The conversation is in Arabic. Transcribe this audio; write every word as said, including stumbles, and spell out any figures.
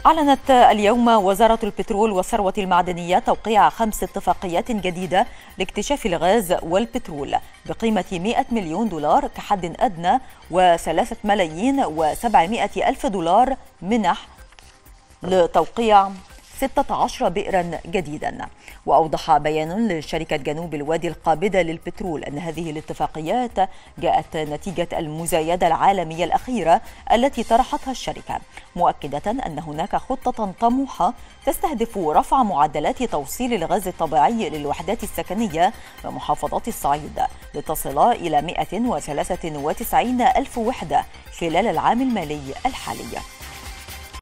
أعلنت اليوم وزارة البترول والثروة المعدنية توقيع خمس اتفاقيات جديدة لاكتشاف الغاز والبترول بقيمة مئة مليون دولار كحد أدنى وثلاثة ملايين وسبعمائة ألف دولار منح لتوقيع ستة عشر بئرا جديدا. وأوضح بيان لشركة جنوب الوادي القابضة للبترول أن هذه الاتفاقيات جاءت نتيجة المزايدة العالمية الأخيرة التي طرحتها الشركة، مؤكدة أن هناك خطة طموحة تستهدف رفع معدلات توصيل الغاز الطبيعي للوحدات السكنية بمحافظات الصعيد لتصل إلى مئة وثلاثة وتسعين ألف وحدة خلال العام المالي الحالي.